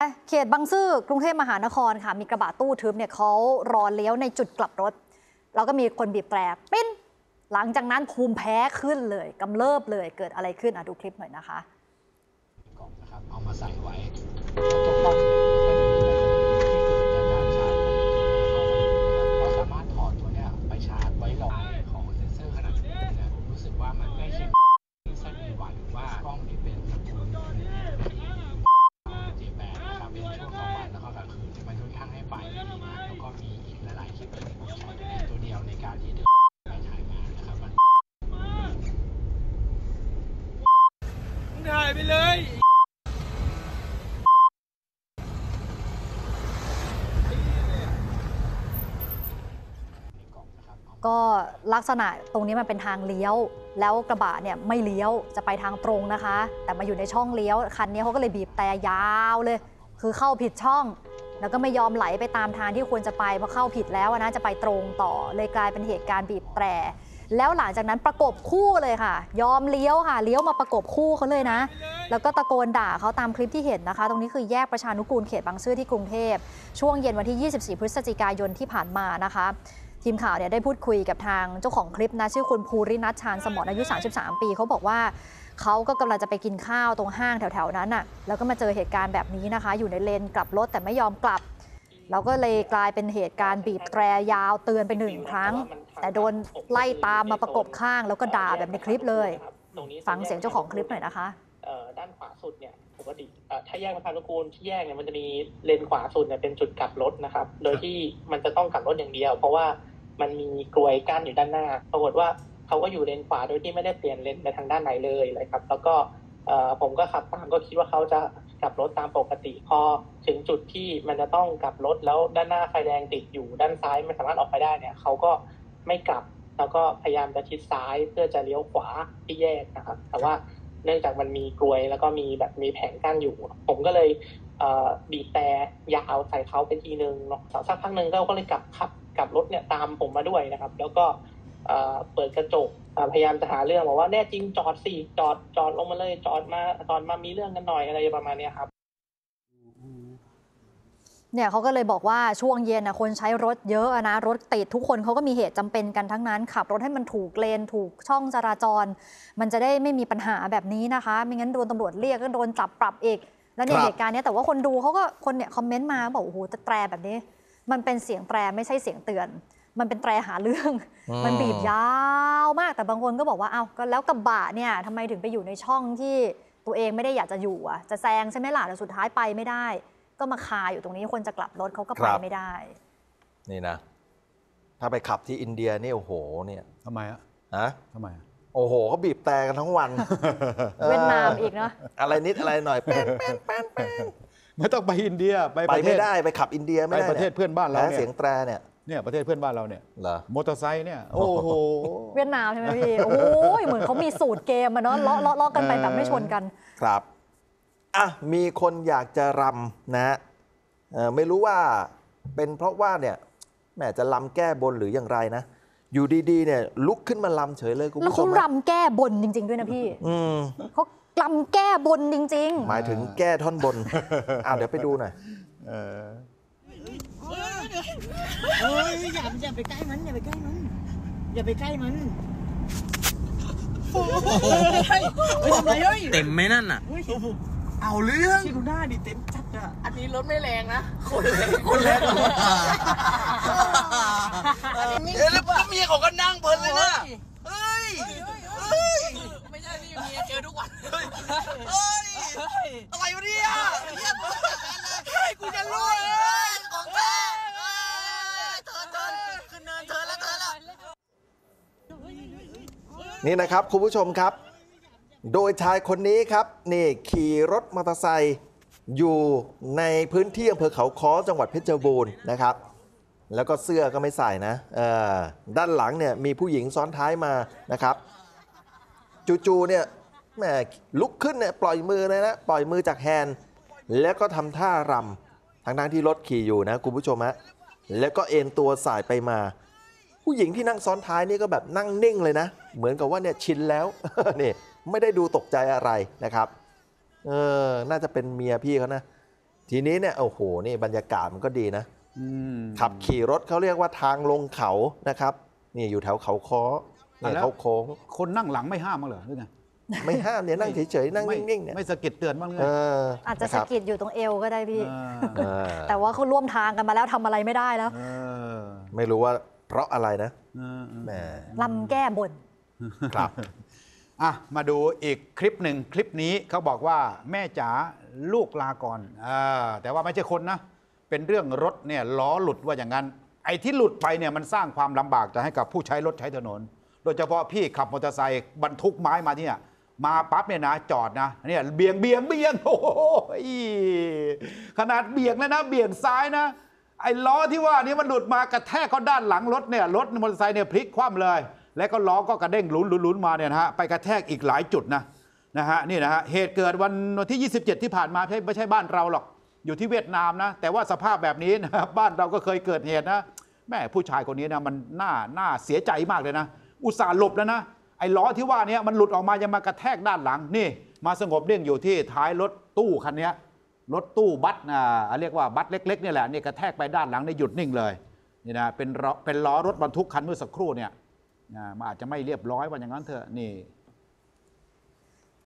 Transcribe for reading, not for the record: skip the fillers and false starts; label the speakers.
Speaker 1: เขตบางซื่อกรุงเทพมหานครค่ะมีกระบะตู้ทึบเนี่ยเขารอเลี้ยวในจุดกลับรถแล้วก็มีคนบีบแตรปิ้นหลังจากนั้นภูมิแพ้ขึ้นเลยกำเริบเลยเกิดอะไรขึ้นดูคลิปหน่อยนะคะ
Speaker 2: กล่องนะครับเอามาใส่ไว้ตัวกล่องเนี่ยก็จะมีที่เกิดจากการชาร์จเราสามารถถอดตัวเนี้ยไปชาร์จไว้รองของเซ็นเซอร์ขนาดนี้เนี่ยผมรู้สึกว่ามันใกล้เคียงเส้นอีวันหรือว่ากล้องที่เป็นตระกูลJ8นะครับเป็นช่วงกลางวันแล้วก็กลางคืนมันค่อนข้างให้ไฟได้ดีมากแล้วก็มีอีกหลายๆคลิปที่ผมใช้ตัวเดียวในการที่จะไปถ่ายมานะครับมันถ่ายไปเลย
Speaker 1: ก็ลักษณะตรงนี้มันเป็นทางเลี้ยวแล้วกระบะเนี่ยไม่เลี้ยวจะไปทางตรงนะคะแต่มาอยู่ในช่องเลี้ยวคันนี้เขาก็เลยบีบแต่ยาวเลยคือเข้าผิดช่องแล้วก็ไม่ยอมไหลไปตามทางที่ควรจะไปเพราะเข้าผิดแล้วนะจะไปตรงต่อเลยกลายเป็นเหตุการณ์บีบแตรแล้วหลังจากนั้นประกบคู่เลยค่ะยอมเลี้ยวค่ะเลี้ยวมาประกบคู่เขาเลยนะแล้วก็ตะโกนด่าเขาตามคลิปที่เห็นนะคะตรงนี้คือแยกประชานุกูลเขตบางซื่อที่กรุงเทพช่วงเย็นวันที่24พฤศจิกายนที่ผ่านมานะคะทีมข่าวเนี่ยได้พูดคุยกับทางเจ้าของคลิปนะชื่อคุณภูรินัทชาญสมรอายุ33ปีเขาบอกว่าเขาก็กำลังจะไปกินข้าวตรงห้างแถวๆนั้นน่ะแล้วก็มาเจอเหตุการณ์แบบนี้นะคะอยู่ในเลนกลับรถแต่ไม่ยอมกลับแล้วก็เลยกลายเป็นเหตุการณ์บีบแตรยาวเตือนไป1 ครั้งแต่โดนไล่ตามมาประกบข้างแล้วก็ด่าแบบในคลิปเลยฟังเสียงเจ้าของคลิปหน่อยนะคะ
Speaker 3: ด้านขวาสุดเนี่ยปกติถ้าแยกประชานุกูลที่แยกเนี่ยมันจะมีเลนขวาสุดเนี่ยเป็นจุดกลับรถนะครับโดยที่มันจะต้องกลับรถอย่างเดียวเพราะว่ามันมีกลวยกั้นอยู่ด้านหน้าปรากฏว่าเขาก็อยู่เลนขวาโดยที่ไม่ได้เปลี่ยนเลนไปทางด้านไหนเลยครับแล้วก็ผมก็ขับตามก็คิดว่าเขาจะกลับรถตามปกติพอถึงจุดที่มันจะต้องกลับรถแล้วด้านหน้าไฟแดงติดอยู่ด้านซ้ายไม่สามารถออกไปได้เนี่ยเขาก็ไม่กลับแล้วก็พยายามจะชิดซ้ายเพื่อจะเลี้ยวขวาที่แยกนะครับแต่ว่าเนื่องจากมันมีกลวยแล้วก็มีแผงกั้นอยู่ผมก็เลยบีบแต่ยาวใส่เขาไปทีนึงเนาะสักพักนึงก็เลยขับรถเนี่ยตามผมมาด้วยนะครับแล้วก็เปิดกระจกพยายามจะหาเรื่องบอกว่าแน่จริงจอดสิจอดลงมาเลยจอดมามีเรื่องกันหน่อยอะไรประมาณนี้ครับ
Speaker 1: เนี่ยเขาก็เลยบอกว่าช่วงเย็นคนใช้รถเยอะนะรถติดทุกคนเขาก็มีเหตุจำเป็นกันทั้งนั้นขับรถให้มันถูกเลนถูกช่องจราจรมันจะได้ไม่มีปัญหาแบบนี้นะคะไม่งั้นโดนตำรวจเรียกก็โดนจับปรับอีกแล้วเนี่ยเหตุการณ์นี้แต่ว่าคนดูเขาก็คนเนี่ยคอมเมนต์มาบอกโอ้โหแตรแบบนี้มันเป็นเสียงแตรไม่ใช่เสียงเตือนมันเป็นแตรหาเรื่องมันบีบยาวมากแต่บางคนก็บอกว่าอ้าวก็แล้วกระบะเนี่ยทำไมถึงไปอยู่ในช่องที่ตัวเองไม่ได้อยากจะอยู่จะแซงใช่ไหมล่ะแต่สุดท้ายไปไม่ได้ก็มาคาอยู่ตรงนี้คนจะกลับรถเขาก็ไปไม่ได้
Speaker 4: นี่นะถ้าไปขับที่อินเดียนี่โอ้โหเนี่ย
Speaker 5: ทำไมทำไม
Speaker 4: โอ้โหเขาบีบแต่กันทั้งวัน
Speaker 1: เวียดนามอีกเนาะ
Speaker 4: อะไรนิดอะไรหน่อยแป้น
Speaker 5: ไม่ต้องไปอินเดีย
Speaker 4: ไปไม่ได้ไปขับอินเดียไม่ได้
Speaker 5: ไปประเทศเพื่อนบ้านเรา
Speaker 4: เนี่ยเสียงแตร
Speaker 5: เนี่ยประเทศเพื่อนบ้านเราเนี่ยมอเตอร์ไซค์เนี่ยโอ้โห
Speaker 1: เวียดนามใช่ไหมพี่โอ้ยเหมือนเขามีสูตรเกมเนาะเลาะกันไปแบบไม่ชนกัน
Speaker 4: ครับมีคนอยากจะรำนะไม่รู้ว่าเป็นเพราะว่าเนี่ยแหมจะรำแก้บนหรืออย่างไรนะอยู่ดีๆเนี่ยลุกขึ้นมารำเฉยเลยคุณผู้ชม
Speaker 1: แล้วเขารำแก้บนจริงๆด้วยนะพี่เขารำแก้บนจริง
Speaker 4: ๆหมายถึงแก้ท่อนบนเดี๋ยวไปดูหน่อย
Speaker 6: อย่าไปใกล้มันอย่าไปใกล้มัน
Speaker 7: เต็มไหมนั่นน่ะ
Speaker 6: เอาเรื่องที่ดูหน้าดิเต็มจัดอันนี้รถไม่แรงนะคนแรง
Speaker 7: แล้วเมียเขาก็นั่งเพลินเลยนะเฮ้ย
Speaker 6: ไม่ใช่พี่เมียเจอทุกวัน
Speaker 7: เฮ้ยอะไรวะเนี่ยเฮ้ยกูจะรู้เลยของแท้
Speaker 6: เธอขึ้นเนินเธอแล้ว
Speaker 4: นี่นะครับคุณผู้ชมครับโดยชายคนนี้ครับนี่ขี่รถมอเตอร์ไซค์อยู่ในพื้นที่อำเภอเขาค้อจังหวัดเพชรบูรณ์นะครับแล้วก็เสื้อก็ไม่ใส่นะด้านหลังเนี่ยมีผู้หญิงซ้อนท้ายมานะครับจู่ๆเนี่ยแหมลุกขึ้นเนี่ยปล่อยมือเลยนะปล่อยมือจากแฮนด์แล้วก็ทำท่ารำทั้งที่รถขี่อยู่นะคุณผู้ชมฮะแล้วก็เอ็นตัวสายไปมาผู้หญิงที่นั่งซ้อนท้ายนี่ก็แบบนั่งนิ่งเลยนะเหมือนกับว่าเนี่ยชินแล้วนี่ไม่ได้ดูตกใจอะไรนะครับน่าจะเป็นเมียพี่เขานะทีนี้เนี่ยโอ้โหนี่บรรยากาศมันก็ดีนะ
Speaker 5: ม
Speaker 4: ขับขี่รถเขาเรียกว่าทางลงเขานะครับนี่อยู่แถวเขาค้อเนี่ย
Speaker 5: แล้ว
Speaker 4: เขาโค้ง
Speaker 5: คนนั่งหลังไม่ห้ามมั้งเหรอหรือไง
Speaker 4: ไม่ห้ามเนี่ยนั่งเฉยๆนั่งนิ่งๆเนี่ย
Speaker 5: ไม่สะกิดเตือนบ้างเลย
Speaker 1: อาจจะสะกิดอยู่ตรงเอวก็ได้พี่
Speaker 4: แต่
Speaker 1: แต่ว่าเขาร่วมทางกันมาแล้วทำอะไรไม่ได้แล้ว
Speaker 4: ไม่รู้ว่าเพราะอะไรนะแหม
Speaker 1: ลำแก้บน
Speaker 4: ครับ
Speaker 5: อ่ะมาดูอีกคลิปหนึ่งคลิปนี้เขาบอกว่าแม่จ๋าลูกลาก่อนแต่ว่าไม่ใช่คนนะ เป็นเรื่องรถเนี่ยล้อหลุดว่าอย่างนั้น ไอ้ที่หลุดไปเนี่ยมันสร้างความลำบากจะให้กับผู้ใช้รถใช้ถนน โดยเฉพาะพี่ขับมอเตอร์ไซค์บรรทุกไม้มาเนี่ยมาปั๊บเนี่ยนะจอดนะเนี่ยเบี่ยงโอ้โหขนาดเบี่ยงแล้วนะเบี่ยงซ้ายนะไอ้ล้อที่ว่านี่มันหลุดมากระแทกเขาด้านหลังรถเนี่ยรถมอเตอร์ไซค์เนี่ยพลิกคว่ำเลย แล้วก็ล้อก็กระเด้งหลุนมาเนี่ยนะฮะไปกระแทกอีกหลายจุดนะฮะนี่นะฮะเหตุเกิดวันที่ 27 ที่ผ่านมาไม่ใช่บ้านเราหรอกอยู่ที่เวียดนามนะแต่ว่าสภาพแบบนี้นะบ้านเราก็เคยเกิดเหตุนะแม่ผู้ชายคนนี้นะมันน่าเสียใจมากเลยนะอุตส่าห์หลบแล้วนะไอ้ล้อที่ว่านี้มันหลุดออกมายังมากระแทกด้านหลังนี่มาสงบนิ่งอยู่ที่ท้ายรถตู้คันนี้รถตู้บัสเรียกว่าบัสเล็กๆนี่แหละนี่กระแทกไปด้านหลังได้หยุดนิ่งเลยนี่นะเป็นล้อรถบรรทุกคันเมื่อสักครู่เนี่ยมันอาจจะไม่เรียบร้อยว่าอย่างนั้นเถอะนี่